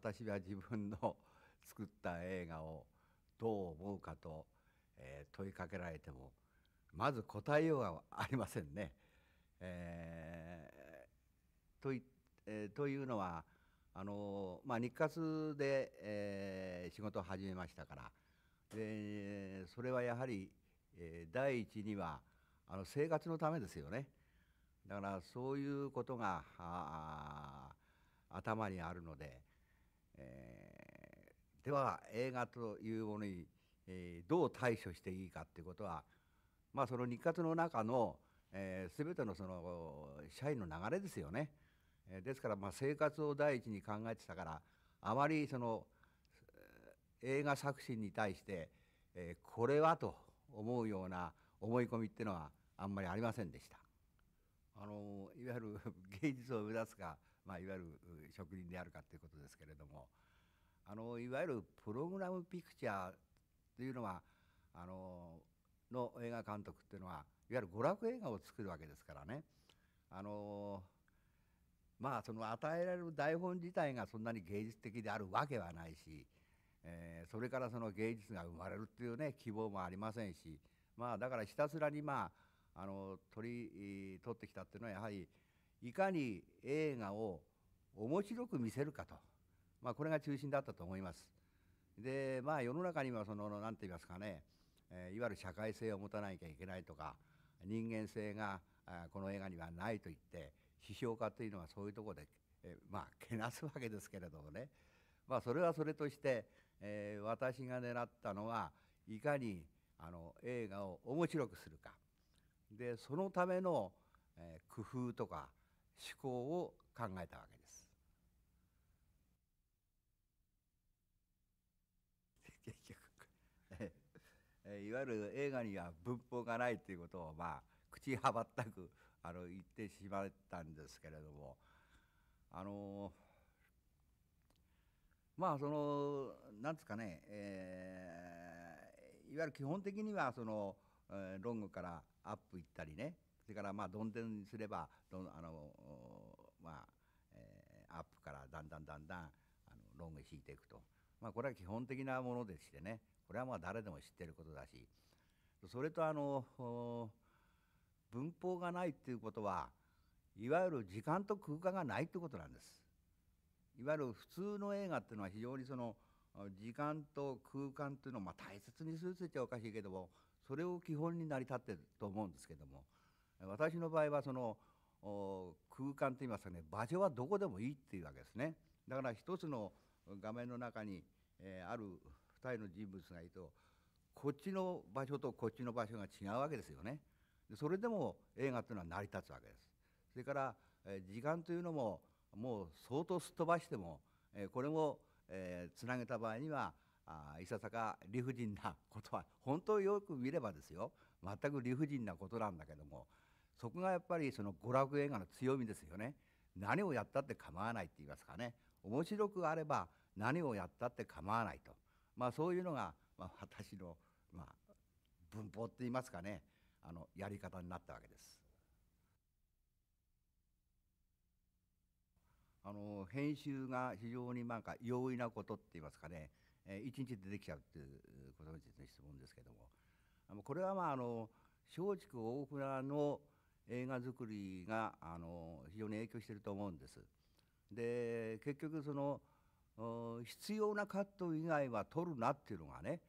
私は自分の作った映画をどう思うかと、問いかけられてもまず答えようがありませんね。というのは日活で、仕事を始めましたから、それはやはり、第一には生活のためですよね。だからそういうことが頭にあるので、では映画というものに、どう対処していいかっていうことは、その日活の中の、全てのその社員の流れですよね。ですから生活を第一に考えてたから、あまりその映画作品に対して、これはと思うような思い込みっていうのはあんまりありませんでした。いわゆる芸術を目指すか、いわゆる職人であるかということですけれども、いわゆるプログラムピクチャーというのはの映画監督っていうのは、いわゆる娯楽映画を作るわけですからね。その与えられる台本自体がそんなに芸術的であるわけはないし、それからその芸術が生まれるっていうね希望もありませんし、だからひたすらに取ってきたっていうのは、やはりいかに映画を面白く見せるかと、これが中心だったと思います。で世の中には何て言いますかね、いわゆる社会性を持たなきゃいけないとか、人間性がこの映画にはないと言って批評家というのはそういうところで、けなすわけですけれどもね、それはそれとして、私が狙ったのはいかに映画を面白くするかで、そのための、工夫とか思考を考えたわけです。結局いわゆる映画には文法がないということを口はばったく言ってしまったんですけれども、なんですかね、いわゆる基本的にはロングからアップいったりね、それからどんでんにすればアップからだんだんロング引いていくと、これは基本的なものでしてね、これは誰でも知ってることだし、それと文法がないっていうことは、いわゆる時間と空間がないってことなんです。いわゆる普通の映画っていうのは非常に時間と空間というのを大切にするって言っちゃおかしいけども、それを基本に成り立ってると思うんですけども、私の場合は空間といいますかね、場所はどこでもいいっていうわけですね。だから一つの画面の中に、ある二人の人物がいると、こっちの場所とこっちの場所が違うわけですよね。それでも映画というのは成り立つわけです。それから、時間というのももう相当すっ飛ばしても、これも、つなげた場合にはいささか理不尽なことは、本当よく見ればですよ、全く理不尽なことなんだけども、そこがやっぱり娯楽映画の強みですよね。何をやったって構わないって言いますかね、面白くあれば何をやったって構わないと、そういうのが、私の、文法って言いますかね、やり方になったわけです。編集が非常に容易なことって言いますかね、一日でできちゃうっていうことについての質問ですけども、これは松竹大船の映画作りが非常に影響していると思うんです。で結局必要なカット以外は取るなっていうのがね、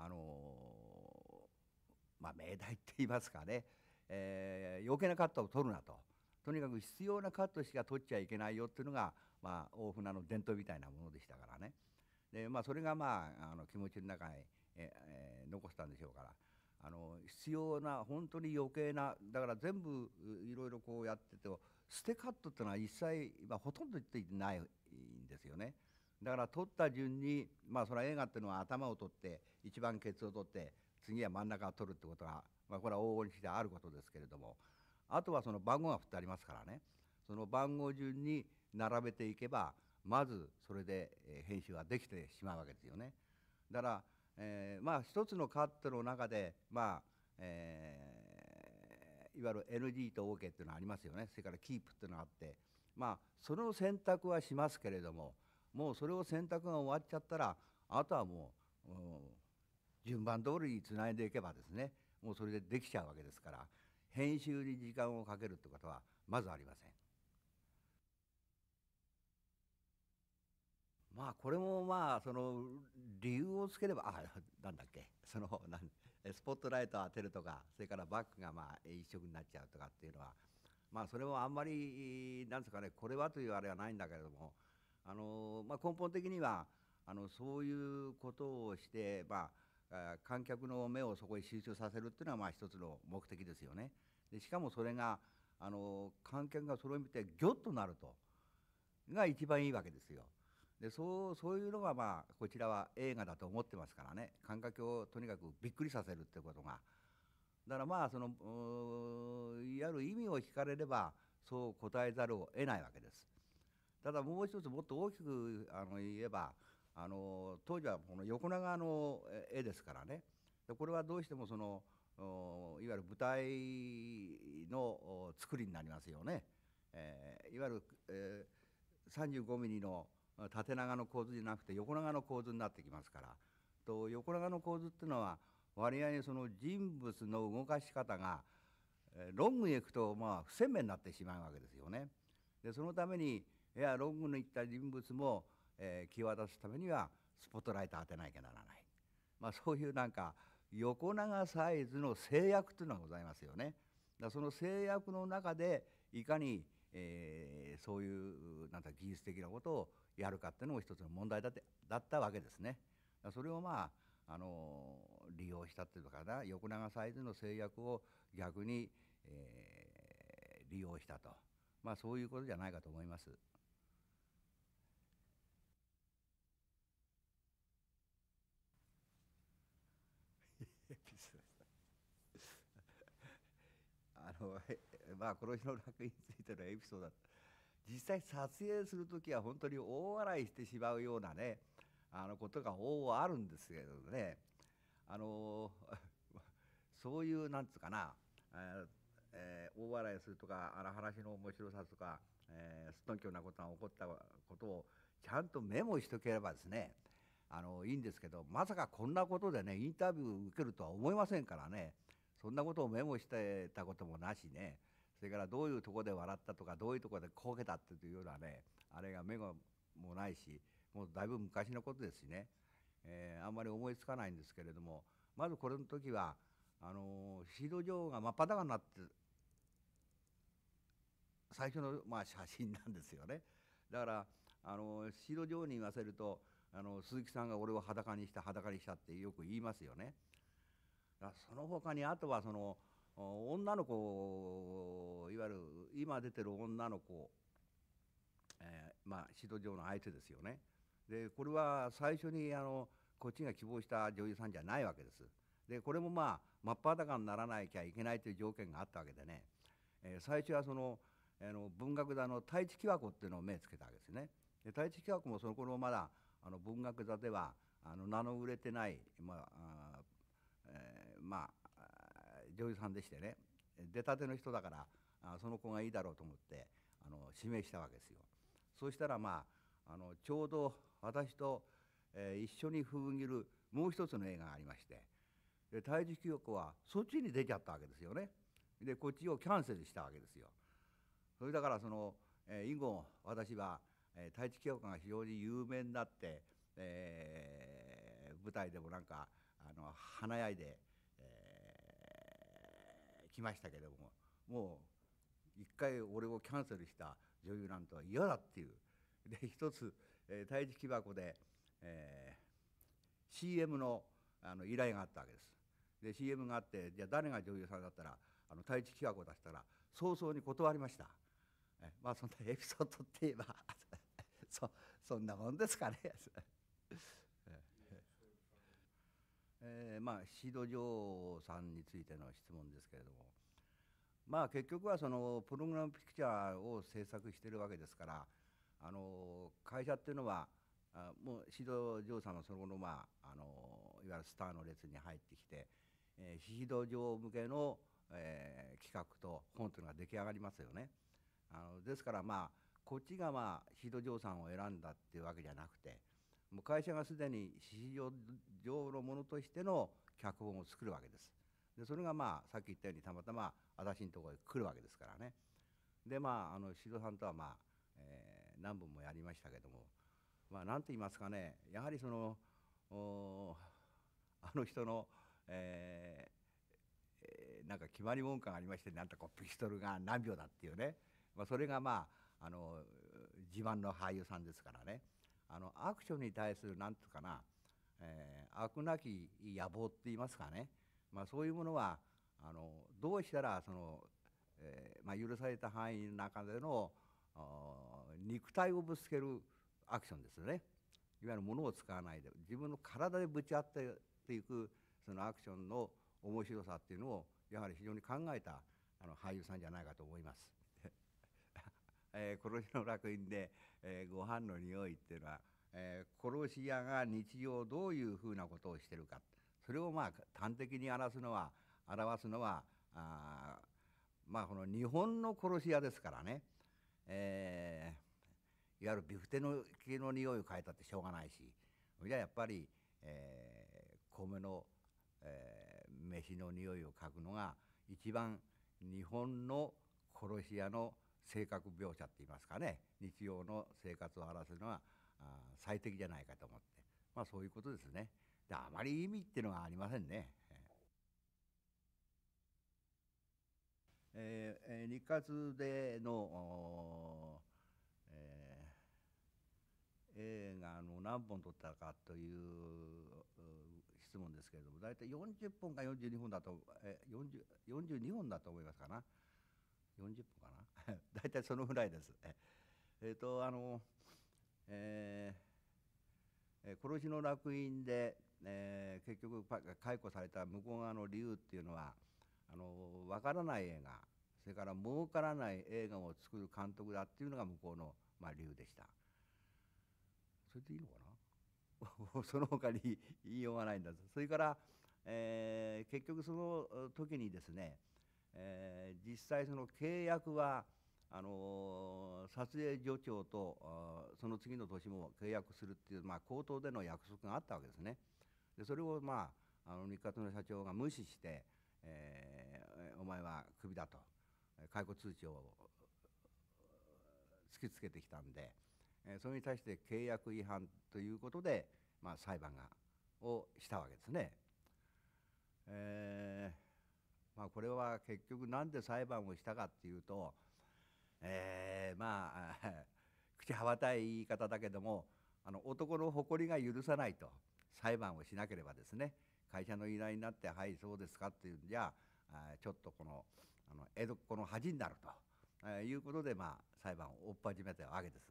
命題って言いますかね、余計なカットを取るなと。とにかく必要なカットしか取っちゃいけないよっていうのが、大船の伝統みたいなものでしたからね。でそれが気持ちの中に、残したんでしょうから、必要な本当に余計な、だから全部いろいろこうやってて、捨てカットっていうのは一切、ほとんど言ってないんですよね。だから撮った順に、それは映画っていうのは頭を取って一番ケツを取って次は真ん中を取るってことは、これは往々にしてあることですけれども、あとはその番号が振ってありますからね、その番号順に並べていけばまずそれで編集ができてしまうわけですよね。だから、一つのカットの中で、いわゆる NG と OK っていうのがありますよね。それからキープっていうのがあって、その選択はしますけれども、 もうそれを選択が終わっちゃったら、あとはもう、順番通りにつないでいけばですね、もうそれでできちゃうわけですから、編集に時間をかけるってことはまずありません。まあこれもまあその理由をつければ、なんだっけ、スポットライトを当てるとか、それからバックがまあ一色になっちゃうとかっていうのは、まあそれもあんまりなんですかね、これはというあれはないんだけれども、まあ、根本的にはそういうことをして、まあ、観客の目をそこに集中させるっていうのはまあ一つの目的ですよね。でしかもそれが観客がそれを見てギョッとなるとが一番いいわけですよ。でそういうのがまあこちらは映画だと思ってますからね、観客をとにかくびっくりさせるってことが。だからまあいわゆる意味を聞かれればそう答えざるを得ないわけです。ただもう一つもっと大きく言えば当時はこの横長の絵ですからね。でこれはどうしてもいわゆる舞台の作りになりますよね。いわゆる、35ミリの縦長の構図じゃなくて横長の構図になってきますから。と横長の構図っていうのは割合にその人物の動かし方がロングに行くとまあ不鮮明になってしまうわけですよね。でそのためにロングに行った人物も、際立つためにはスポットライト当てなきゃならない、まあ、そういうなんか横長サイズの制約というのがございますよね。だその制約の中でいかに、そういうなんか技術的なことをやるかっていうのも一つの問題だったわけですね。それをまあ、利用したっていうのかな、横長サイズの制約を逆に、利用したと、まあそういうことじゃないかと思います。まあこの日の楽についてのエピソードだ。実際撮影する時は本当に大笑いしてしまうようなねことが往々あるんですけどね。あのそういうなんつうかな、大笑いするとか話の面白さとか、すっとんきょうなことが起こったことをちゃんとメモしとければですねいいんですけど、まさかこんなことでねインタビュー受けるとは思いませんからね。そんなことをメモしてたこともなしね。それからどういうとこで笑ったとかどういうとこでこけたっていうようなねあれがメモもないし、もうだいぶ昔のことですしね、あんまり思いつかないんですけれども、まずこれの時はシード場が真っ裸になって最初の、まあ、写真なんですよね。だからシード場に言わせると鈴木さんが俺を裸にした裸にしたってよく言いますよね。その他にあとは女の子、いわゆる今出てる女の子、まあシード場の相手ですよね。でこれは最初にこっちが希望した女優さんじゃないわけです。でこれもまあ真っ裸にならなきゃいけないという条件があったわけでね、最初は文学座の太一喜和子っていうのを目つけたわけですね。で太一喜和子もその頃まだ文学座では名の売れてない、まあ女優さんでしてね、出たての人だからその子がいいだろうと思って指名したわけですよ。そうしたらまあちょうど私と、一緒に封切るもう一つの映画がありまして、で太一喜和子はそっちに出ちゃったわけですよね。でこっちをキャンセルしたわけですよ。それだから以後私は、太一喜和子が非常に有名になって、舞台でもなんか華やいで、来ましたけども、もう一回俺をキャンセルした女優なんとは嫌だっていう。で一つ、太一喜和子で、CM の依頼があったわけです。で CM があって、じゃあ誰が女優さんだったら太一喜和子だったら早々に断りました。まあそんなエピソードって言えばそんなもんですかね。まあシード女王さんについての質問ですけれども、まあ結局はプログラムピクチャーを制作してるわけですから、会社っていうのはもうシード女王さんはその後のいわゆるスターの列に入ってきて、シード女王向けの、企画と本というのが出来上がりますよね。ですからまあこっちがまあシード嬢さんを選んだっていうわけじゃなくて、もう会社がすでにシード嬢のものとしての脚本を作るわけです。でそれがまあさっき言ったようにたまたま私のところに来るわけですからね。でまあシードさんとはまあ、何本もやりましたけども、まあ何と言いますかね、やはりそのあの人の、なんか決まり文句がありまして、なんとこうピストルが何秒だっていうね、まあ、それがまあ自慢の俳優さんですからね、アクションに対するなんていうかな、悪なき野望って言いますかね、まあ、そういうものはどうしたらその、まあ、許された範囲の中での肉体をぶつけるアクションですよね。いわゆる物を使わないで自分の体でぶち当てていくそのアクションの面白さっていうのをやはり非常に考えた俳優さんじゃないかと思います。殺しの楽園で、ご飯の匂いっていうのは、殺し屋が日常どういうふうなことをしてるか、それをまあ端的に表すのはまあこの日本の殺し屋ですからね、いわゆるビフテの系の匂いを嗅いだってしょうがないし、じゃあやっぱり、米の、飯の匂いを嗅ぐのが一番日本の殺し屋の性格描写って言いますかね、日常の生活を表すのは最適じゃないかと思って、まあそういうことですね。であまり意味っていうのはありませんね。日活での、映画の何本撮ったかという質問ですけれども、大体40本か42本だと、42本だと思いますかな。40本かな大体そのぐらいです。殺しの楽園で、結局解雇された向こう側の理由っていうのはわからない映画、それから儲からない映画を作る監督だっていうのが向こうの、まあ、理由でした。それでいいのかなその他に言いようがないんだ。それから、結局その時にですね、実際その契約は撮影助長とその次の年も契約するっていう、まあ、口頭での約束があったわけですね。でそれをまあ日活の社長が無視して、お前はクビだと解雇通知を突きつけてきたんで、それに対して契約違反ということで、まあ、裁判をしたわけですね。まあ、これは結局なんで裁判をしたかっていうと、まあ口はばたい言い方だけども男の誇りが許さないと裁判をしなければですね、会社の依頼になって「はいそうですか」っていうんじゃちょっとこの江戸っ子の恥になると、いうことで、まあ、裁判を追っ始めたわけです。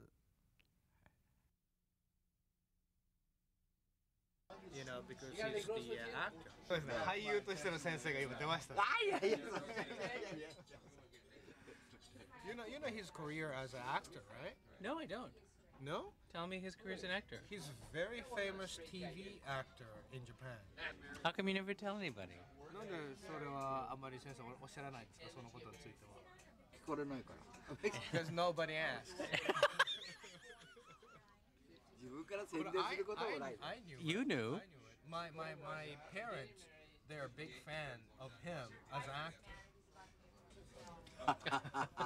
You know, because he's the actor. そうですね、俳優としての先生が今出ました。 You know his career as an actor, right? No, I don't. No? Tell me his career as an actor. He's a very famous TV actor in Japan. How come you never tell anybody? なんでそれはあんまり先生おっしゃらないんですか、そのことについては。 聞かれないから Because nobody asks. 自分から宣伝することもない。 I knew You it. knew. I knew it. My parents, they're a big fan of him as an actor.